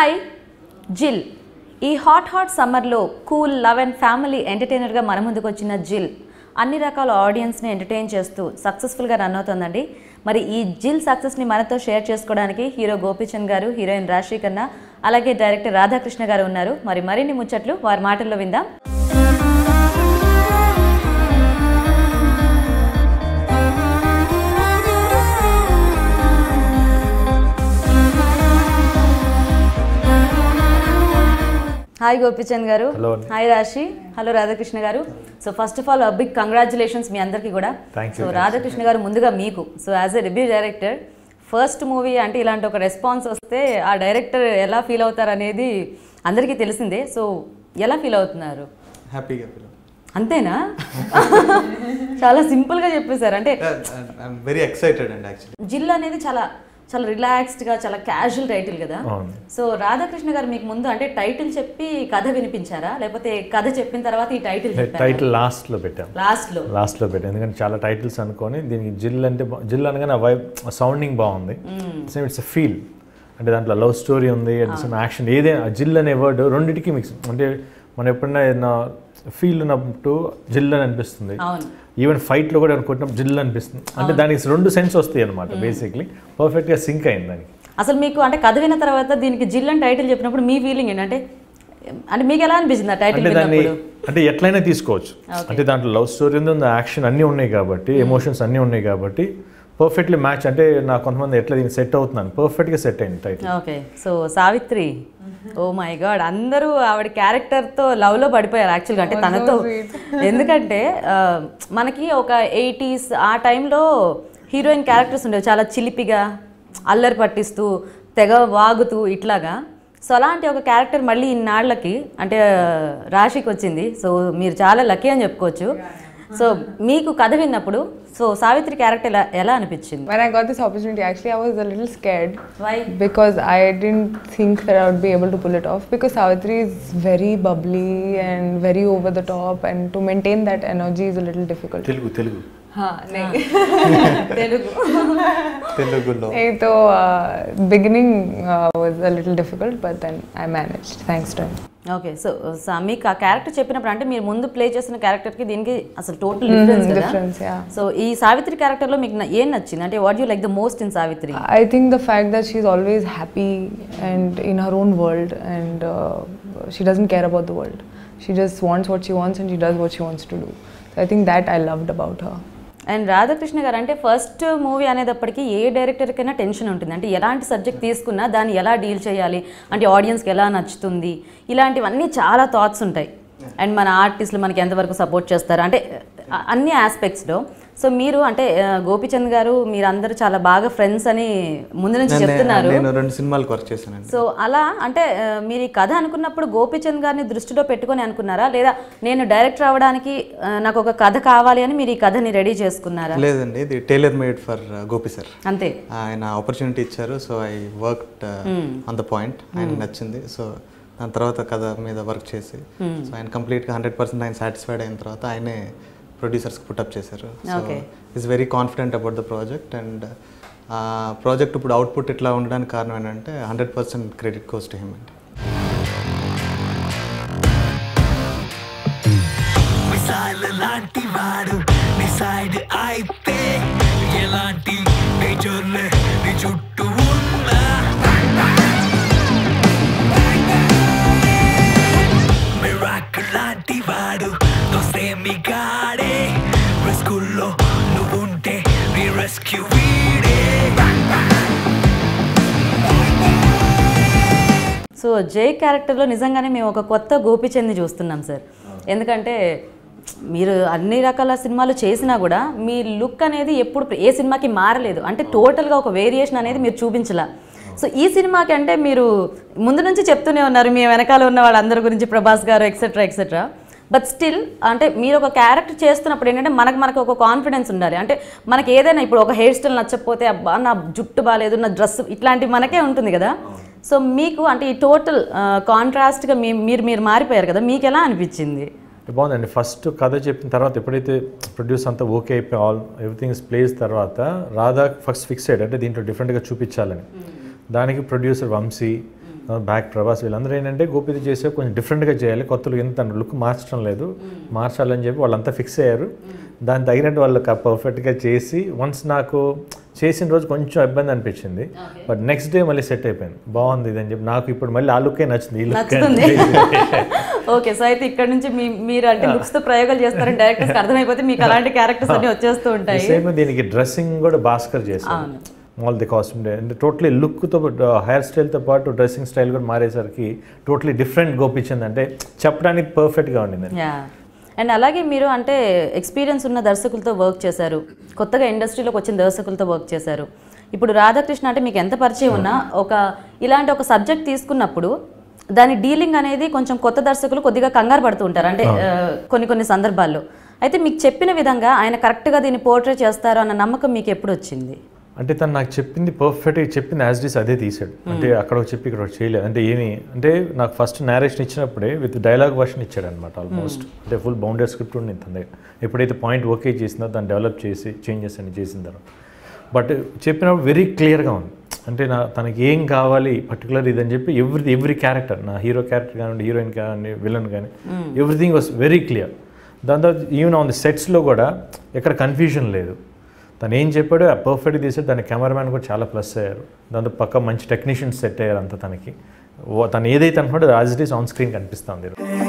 Hi జిల్ ఈ hot సమ్మర్లో కూల్ లవ్ అండ్ ఫ్యామిలీ ఎంటర్టైనర్గా మన ముందుకు వచ్చిన జిల్ అన్ని రకాల ఆడియన్స్ని ఎంటర్టైన్ చేస్తూ సక్సెస్ఫుల్గా రన్ అవుతుందండి. మరి ఈ జిల్ సక్సెస్ని మనతో షేర్ చేసుకోవడానికి హీరో గోపిచంద్ గారు, హీరోయిన్ రాశి ఖన్నా, అలాగే డైరెక్టర్ రాధాకృష్ణ గారు ఉన్నారు. మరి మరిన్ని ముచ్చట్లు వారి మాటల్లో విందాం. హాయ్ గోపిచంద్ గారు, హాయ్ రాశి, హలో రాధాకృష్ణ గారు. So first of all big congratulations మీ అందరికీ కూడా. సో రాధాకృష్ణ గారు ముందుగా మీకు, so as a debut director first movie అంటే ఇలాంటి ఒక రెస్పాన్స్ వస్తే ఆ డైరెక్టర్ ఎలా ఫీల్ అవుతారు అనేది అందరికీ తెలిసిందే. సో ఎలా ఫీల్ అవుతున్నారు? హ్యాపీగా ఫీల్. అంతేనా? చాలా సింపుల్గా చెప్పేశారు. అంటే వెరీ ఎక్సైటెడ్ అండి. యాక్చువల్లీ జిల్ అనేది చాలా చాలా రిలాక్స్డ్గా, చాలా క్యాజువల్ టైటిల్ కదా. సో రాధాకృష్ణ గారు మీకు ముందు అంటే టైటిల్ చెప్పి కథ వినిపించారా, లేకపోతే కథ చెప్పిన తర్వాత ఈ టైటిల్ లాస్ట్లో పెట్టాం? ఎందుకంటే చాలా టైటిల్స్ అనుకొని దీనికి జిల్ అనగానే వైబ్ సౌండింగ్ బాగుంది. ఇట్స్ ఫీల్ అంటే దాంట్లో లవ్ స్టోరీ ఉంది, యాక్షన్, ఏదైనా జిల్ అనే వర్డ్ రెండింటికి మిక్స్. అంటే మనం ఎప్పుడైనా ఏదైనా ఫీల్ ఉన్నప్పుడు జిల్ అని అనిపిస్తుంది. ఈవెన్ ఫైట్లో కూడా కొట్టినప్పుడు జిల్ అనిపిస్తుంది. అంటే దానికి రెండు సెన్స్ వస్తాయి అనమాట. బేసిక్లీ పర్ఫెక్ట్గా సింక్ అయింది దానికి. అసలు మీకు అంటే కథ విన్న తర్వాత దీనికి జిల్ అని టైటిల్ చెప్పినప్పుడు మీ ఫీలింగ్ ఏంటంటే మీకు ఎలా అనిపించింది ఆ టైటిల్? అంటే ఎట్లయినా తీసుకోవచ్చు. అంటే దాంట్లో లవ్ స్టోరీ ఉంది, యాక్షన్ అన్నీ ఉన్నాయి కాబట్టి, ఎమోషన్స్ అన్నీ ఉన్నాయి కాబట్టి పర్ఫెక్ట్లీ మ్యాచ్. అంటే నాకు కొంతమంది ఎట్లా దీనికి సెట్ అవుతున్నాను, పర్ఫెక్ట్గా సెట్ అయింది title. Okay. So Savitri, oh my god, అందరూ ఆవిడ క్యారెక్టర్తో లవ్లో పడిపోయారు యాక్చువల్గా, అంటే తనతో. ఎందుకంటే మనకి ఒక 80s ఆ టైంలో హీరోయిన్ క్యారెక్టర్స్ ఉండేవి, చాలా చిలిపిగా, అల్లరి పట్టిస్తూ, తెగ వాగుతూ ఇట్లాగా. సో అలాంటి ఒక క్యారెక్టర్ మళ్ళీ ఇన్నాళ్ళకి అంటే రాశికి వచ్చింది. సో మీరు చాలా లక్కీ అని చెప్పుకోవచ్చు. సో మీకు కథ విన్నప్పుడు సో సావిత్రి క్యారెక్టర్ ఎలా అనిపించింది? When I got this opportunity, actually I was a little scared. Why? Because I didn't think that I would be able to pull it off, because Savitri is very bubbly and very over the top, and to maintain that energy is a little difficult. Telugu Telugulo. So beginning was a little difficult, but then I managed, thanks to him. Okay. So మీకు ఆ character చెప్పినప్పుడు అంటే మీరు ముందు play చేసిన క్యారెక్టర్కి దీనికి అసలు టోటల్ డిఫరెన్స్ కదా. సో ఈ సావిత్రి క్యారెక్టర్లో మీకు ఏం నచ్చింది? అంటే what you like the most in Savitri? I think the fact that she's always happy and in her own world, and she doesn't care about the world. She just wants what she wants and she does what she wants to do. So I think that I loved about her. And Radhakrishna గారు అంటే first movie అనేటప్పటికీ ఏ డైరెక్టర్కైనా tension ఉంటుంది. అంటే ఎలాంటి subject తీసుకున్నా దాన్ని ఎలా deal చేయాలి, అంటే ఆడియన్స్కి ఎలా నచ్చుతుంది, ఇలాంటివన్నీ చాలా థాట్స్ ఉంటాయి. అండ్ మన ఆర్టిస్టులు మనకి ఎంతవరకు సపోర్ట్ చేస్తారు అంటే అన్ని ఆస్పెక్ట్స్లో. సో మీరు అంటే గోపిచంద్ గారు మీరందరూ చాలా బాగా ఫ్రెండ్స్ అని ముందు నుంచి చెప్తున్నారు. నేను 2 సినిమాలకు వర్క్ చేశాను. సో అలా అంటే మీరు ఈ కథ అనుకున్నప్పుడు గోపిచంద్ గారిని దృష్టిలో పెట్టుకొని అనుకున్నారా, లేదా నేను డైరెక్టర్ అవ్వడానికి నాకు ఒక కథ కావాలి అని మీరు ఈ కథని రెడీ చేసుకున్నారా? లేదండి, ఇది tailor made for Gopi sir. అంతే, ఆయన ఆపర్చునిటీ ఇచ్చారు. So I worked on the point. ఆయన నచ్చింది. సో దాని తర్వాత కథ మీద వర్క్ చేసి సో ఆయన కంప్లీట్గా 100% ఆయన సాటిస్ఫైడ్ అయిన తర్వాత ఆయనే ప్రొడ్యూసర్స్కి పుట్అప్ చేశారు. So is very confident about the project. And project ఇప్పుడు అవుట్పుట్ ఇట్లా ఉండడానికి కారణం ఏంటంటే 100% క్రెడిట్ గోస్ టు హిమ్ అండి. సో జై క్యారెక్టర్లో నిజంగానే మేము ఒక కొత్త గోపిచంద్ని చూస్తున్నాం సార్. ఎందుకంటే మీరు అన్ని రకాల సినిమాలు చేసినా కూడా మీ లుక్ అనేది ఎప్పుడు ఏ సినిమాకి మారలేదు. అంటే టోటల్గా ఒక వేరియేషన్ అనేది మీరు చూపించలా. సో ఈ సినిమాకి అంటే మీరు ముందు నుంచి చెప్తూనే ఉన్నారు మీ వెనకాల ఉన్న వాళ్ళందరి గురించి, ప్రభాస్ గారు ఎక్సెట్రా ఎక్సెట్రా. బట్ స్టిల్ అంటే మీరు ఒక క్యారెక్టర్ చేస్తున్నప్పుడు ఏంటంటే మనకు ఒక కాన్ఫిడెన్స్ ఉండాలి. అంటే మనకి ఏదైనా ఇప్పుడు ఒక హెయిర్ స్టైల్ నచ్చకపోతే అబ్బా నా జుట్టు బాగాలేదు, నా డ్రెస్, ఇట్లాంటివి మనకే ఉంటుంది కదా. సో మీకు అంటే ఈ టోటల్ కాంట్రాస్ట్గా మీరు మారిపోయారు కదా, మీకు ఎలా అనిపించింది? బాగుందండి. ఫస్ట్ కథ చెప్పిన తర్వాత ఎప్పుడైతే ప్రొడ్యూస్ అంతా ఓకే అయిపోయి ఎవ్రీథింగ్ ఇస్ ప్లేస్ తర్వాత రాధా ఫస్ట్ ఫిక్స్ అయ్యాడు అంటే దీంట్లో డిఫరెంట్గా చూపించాలని. దానికి ప్రొడ్యూసర్ వంశీ బ్యాక్ ప్రభాస్ వీళ్ళందరూ ఏంటంటే గోపిది చేసే కొంచెం డిఫరెంట్గా చేయాలి, కొత్తలు ఎంత లుక్ మార్చడం లేదు, మార్చాలని చెప్పి వాళ్ళంతా ఫిక్స్ అయ్యారు. దానికి తగినట్టు వాళ్ళు పర్ఫెక్ట్గా చేసి వన్స్ నాకు చేసిన రోజు కొంచెం ఇబ్బంది అనిపించింది, బట్ నెక్స్ట్ డే మళ్ళీ సెట్ అయిపోయింది, బాగుంది ఇది అని చెప్పి నాకు ఇప్పుడు మళ్ళీ ఆ లుక్కే నచ్చింది, ఈ లుక్. ఓకే, సో అయితే ఇక్కడ నుంచి మీరు అంటే లుక్స్ తో ప్రయోగాలు చేస్తారని డైరెక్టర్స్ అర్థమైపోతే మీకు అలాంటి క్యారెక్టర్స్ అన్ని వచ్చేస్తూ ఉంటాయి. సేమ్ దీనికి డ్రెస్సింగ్ కూడా భాస్కర్ చేశాను, ఆల్ ది కాస్ట్యూమ్ అంటే టోటలీ లుక్తో హెయిర్ స్టైల్తో పాటు డ్రెస్సింగ్ స్టైల్ కూడా మారేసరికి టోటలీ డిఫరెంట్ గోపిచంద్ అంటే చెప్పడానికి పర్ఫెక్ట్గా ఉండింది. అండ్ అలాగే మీరు అంటే ఎక్స్పీరియన్స్ ఉన్న దర్శకులతో వర్క్ చేశారు, కొత్తగా ఇండస్ట్రీలోకి వచ్చిన దర్శకులతో వర్క్ చేశారు. ఇప్పుడు రాధాకృష్ణ అంటే మీకు ఎంత పరిచయం ఉన్నా ఇలాంటి ఒక సబ్జెక్ట్ తీసుకున్నప్పుడు దాని డీలింగ్ అనేది కొంచెం కొత్త దర్శకులు కొద్దిగా కంగారు పడుతూ ఉంటారు అంటే కొన్ని సందర్భాల్లో. అయితే మీకు చెప్పిన విధంగా ఆయన కరెక్ట్గా దీన్ని పోర్ట్రే చేస్తారు అన్న నమ్మకం మీకు ఎప్పుడు వచ్చింది? అంటే తను నాకు చెప్పింది పర్ఫెక్ట్గా చెప్పింది యాజ్ డిస్ అదే తీసాడు, అంటే అక్కడ చెప్పి ఇక్కడ చేయలేదు. అంటే అంటే నాకు ఫస్ట్ నేరేషన్ ఇచ్చినప్పుడే విత్ డైలాగ్ వర్షన్ ఇచ్చాడు అనమాట ఆల్మోస్ట్, అంటే ఫుల్ బౌండెడ్ స్క్రిప్ట్ ఉంది తన దగ్గర. ఎప్పుడైతే పాయింట్ ఓకే చేసిందో దాన్ని డెవలప్ చేసి చేంజెస్ అన్ని చేసిన తర్వాత, బట్ చెప్పినప్పుడు వెరీ క్లియర్గా ఉంది. అంటే తనకి ఏం కావాలి పర్టికులర్ ఇదని చెప్పి ఎవ్రీ క్యారెక్టర్, నా హీరో క్యారెక్టర్ కానివ్వండి, హీరోయిన్ కానివ్వండి, విలన్ కానీ ఎవ్రీథింగ్ వాస్ వెరీ క్లియర్. దాని తర్వాత ఈవెన్ ఆన్ ది సెట్స్లో కూడా ఎక్కడ కన్ఫ్యూజన్ లేదు, తను ఏం చెప్పాడో పర్ఫెక్ట్గా తీసాడు. దాని కెమెరామ్యాన్ కూడా చాలా ప్లస్ అయ్యారు, దాంతో పక్క మంచి టెక్నీషియన్స్ సెట్ అయ్యారు అంతా. తను ఏదైతే అనుకుంటే as it is on screen కనిపిస్తుంది.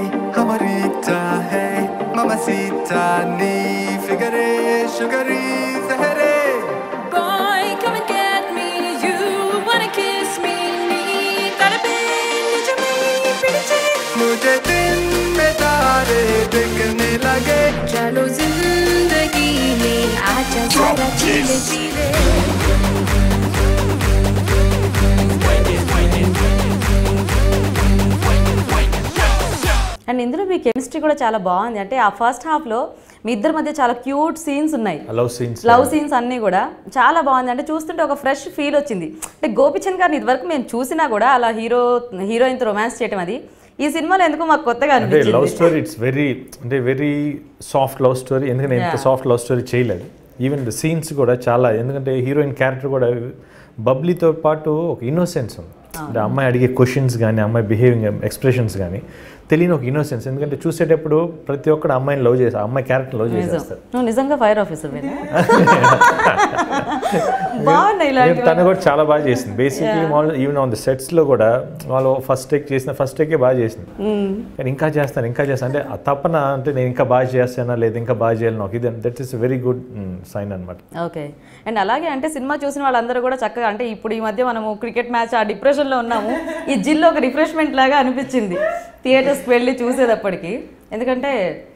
అండ్ ఇందులో మీ కెమిస్ట్రీ కూడా చాలా బాగుంది. అంటే ఆ ఫస్ట్ హాఫ్లో మీ ఇద్దరి మధ్య చాలా క్యూట్ సీన్స్ ఉన్నాయి, లవ్ సీన్స్ అన్నీ కూడా చాలా బాగుంది. అంటే చూస్తుంటే ఒక ఫ్రెష్ ఫీల్ వచ్చింది. అంటే గోపిచంద్ గారిని ఇదివరకు మేము చూసినా కూడా అలా హీరోయిన్తో రొమాన్స్ చేయడం అది ఈ సినిమాలో ఎందుకు మాకు కొత్తగా అనిపించింది. Love story it's very soft love story, ఎందుకంటే ఎంత సాఫ్ట్ లవ్ స్టోరీ చేయలేదు. ఈవెన్ ద సీన్స్ కూడా చాలా, ఎందుకంటే హీరోయిన్ క్యారెక్టర్ కూడా బబ్లీతో పాటు ఒక ఇన్నోసెన్స్ ఉంది. అంటే అమ్మాయి అడిగే క్వశ్చన్స్ కానీ, అమ్మాయి బిహేవింగ్ ఎక్స్ప్రెషన్స్ కానీ తెలియని ఒక ఇన్నోసెన్స్. ఎందుకంటే చూసేటప్పుడు ప్రతి ఒక్కరు అమ్మాయిని లవ్ చేస్తారు, అమ్మాయి క్యారెక్టర్ లవ్ చేసేస్తారు. నువ్వు నిజంగా ఫైర్ ఆఫీసర్ తను కూడా చాలా బాగా చేసింది. బేసిక్లీ మామూలు ఈవెన్ ఆన్ ది సెట్స్లో కూడా వాళ్ళు ఫస్ట్ టేకే బాగా చేసింది. కానీ ఇంకా చేస్తాను అంటే ఆ తపన, అంటే నేను ఇంకా బాగా చేస్తానా లేదా ఇంకా బాగా చేయాలి నాకు, ఇది that is very good sign అనమాట. ఓకే, అండ్ అలాగే అంటే సినిమా చూసిన వాళ్ళందరూ కూడా చక్కగా, అంటే ఇప్పుడు ఈ మధ్య మనము క్రికెట్ మ్యాచ్ ఆ డిప్రెషన్లో ఉన్నాము, ఈ జిల్లో ఒక రిఫ్రెష్మెంట్ లాగా అనిపించింది థియేటర్స్కి వెళ్ళి చూసేటప్పటికి. ఎందుకంటే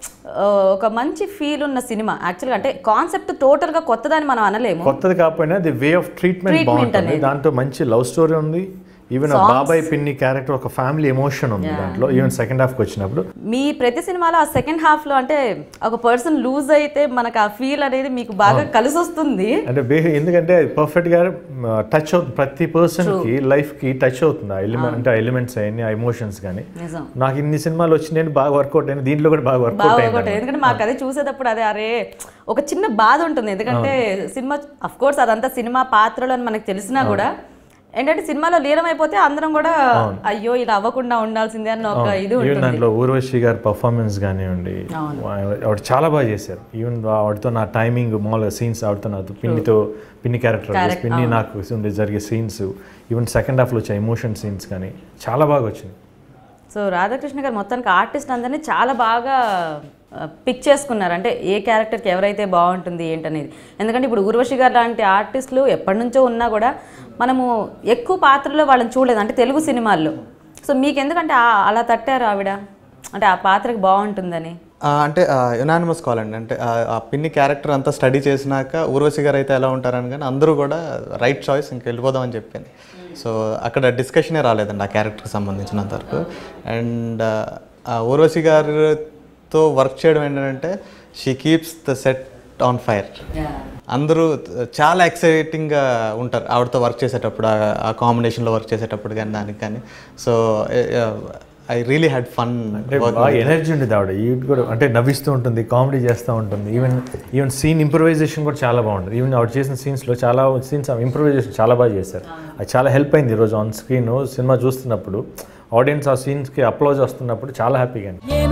ఒక మంచి ఫీల్ ఉన్న సినిమా యాక్చువల్గా, అంటే కాన్సెప్ట్ టోటల్గా కొత్తదని మనం అనలేము, కొత్తది కాకపోయినా ది వే ఆఫ్ ట్రీట్మెంట్ బాగుంటుంది. దాంట్లో మంచి లవ్ స్టోరీ ఉంది, ఈవెన్ బాబాయ్ పిన్ని క్యారెక్టర్ ఒక ఫ్యామిలీ ఎమోషన్ ఉంది దాంట్లో. ఈవెన్ సెకండ్ హాఫ్కి వచ్చినప్పుడు మీ ప్రతి సినిమాలో ఆ సెకండ్ హాఫ్లో అంటే ఒక పర్సన్ లూజ్ అయితే మనకు ఆ ఫీల్ అనేది మీకు బాగా కలిసి వస్తుంది. అంటే ఎందుకంటే పర్ఫెక్ట్గా టచ్ అవుతుంది, ప్రతి పర్సన్కి లైఫ్కి టచ్ అవుతుంది ఆ ఎలిమెంట్, అంటే ఆ ఎలిమెంట్స్ అయ్యి ఆ ఎమోషన్స్ కానీ. నాకు ఇన్ని సినిమాలు వచ్చినాయి బాగా వర్కౌట్ అయింది, దీంట్లో కూడా బాగా వర్కౌట్ అయింది. ఎందుకంటే మాకు అదే చూసేటప్పుడు అరే ఒక చిన్న బాధ ఉంటుంది. ఎందుకంటే సినిమా అఫ్ కోర్స్ అదంతా సినిమా పాత్రలు అని మనకు తెలిసినా కూడా ఏంటంటే సినిమాలో లీనమైపోతే అందరం కూడా అయ్యో ఇలా అవ్వకుండా ఉండాల్సిందే అని ఒక ఇది ఉంటుంది. దాంట్లో ఊర్వశి గారి పర్ఫార్మెన్స్ కానివ్వండి, ఆవిడ చాలా బాగా చేశారు. ఈవెన్ ఆవిడతో నా టైమింగ్ మామూలుగా సీన్స్, ఆవిడతో నాతో పిన్ని క్యారెక్టర్, పిన్ని నాకు జరిగే సీన్స్, ఈవెన్ సెకండ్ హాఫ్లో వచ్చే ఎమోషన్ సీన్స్ కానీ చాలా బాగా వచ్చింది. సో రాధాకృష్ణ గారు మొత్తానికి ఆర్టిస్ట్ అందరినీ చాలా బాగా పిక్ చేసుకున్నారు, అంటే ఏ క్యారెక్టర్కి ఎవరైతే బాగుంటుంది ఏంటనేది. ఎందుకంటే ఇప్పుడు ఊర్వశి గారు లాంటి ఆర్టిస్టులు ఎప్పటి నుంచో ఉన్నా కూడా మనము ఎక్కువ పాత్రలో వాళ్ళని చూడలేదు, అంటే తెలుగు సినిమాల్లో. సో మీకు ఎందుకంటే అలా తట్టారు ఆవిడ, అంటే ఆ పాత్రకి బాగుంటుందని? అంటే యునానిమస్ కాల్ అండి. అంటే ఆ పిన్ని క్యారెక్టర్ అంతా స్టడీ చేసినాక ఊర్వశి గారు అయితే ఎలా ఉంటారని, కానీ అందరూ కూడా రైట్ చాయిస్ ఇంక వెళ్ళిపోదాం అని చెప్పింది. సో అక్కడ డిస్కషనే రాలేదండి ఆ క్యారెక్టర్కి సంబంధించినంత వరకు. అండ్ ఊర్వశి గారితో వర్క్ చేయడం ఏంటంటే she keeps the set on fire. అందరూ చాలా ఎక్సైటింగ్గా ఉంటారు ఆవిడతో వర్క్ చేసేటప్పుడు, ఆ కాంబినేషన్లో వర్క్ చేసేటప్పుడు కానీ దానికి కానీ. So I really had fun. అంటే బాగా ఎనర్జీ ఉండేది ఆవిడ. ఈవిడ కూడా అంటే నవ్విస్తూ ఉంటుంది, కామెడీ చేస్తూ ఉంటుంది. ఈవెన్ సీన్ ఇంప్రూవైజేషన్ కూడా చాలా బాగుంటుంది. ఈవెన్ ఆవిడ చేసిన సీన్స్లో చాలా సీన్స్ ఇంప్రూవైజేషన్ చాలా బాగా చేశారు. అది చాలా హెల్ప్ అయింది ఈరోజు ఆన్ స్క్రీన్ సినిమా చూస్తున్నప్పుడు. ఆడియన్స్ ఆ సీన్స్కి అప్లోజ్ వస్తున్నప్పుడు చాలా హ్యాపీగా.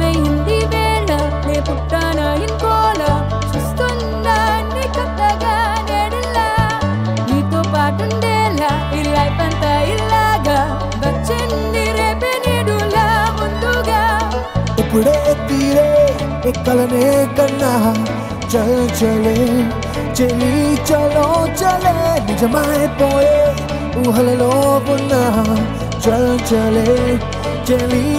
ఇప్పుడే తీరే ఎక్కలనే కన్నా చల్ చలే చెలి చలో చలే నిజమైపోయే ఊహలలో ఉన్నా చల్ చలే చెలి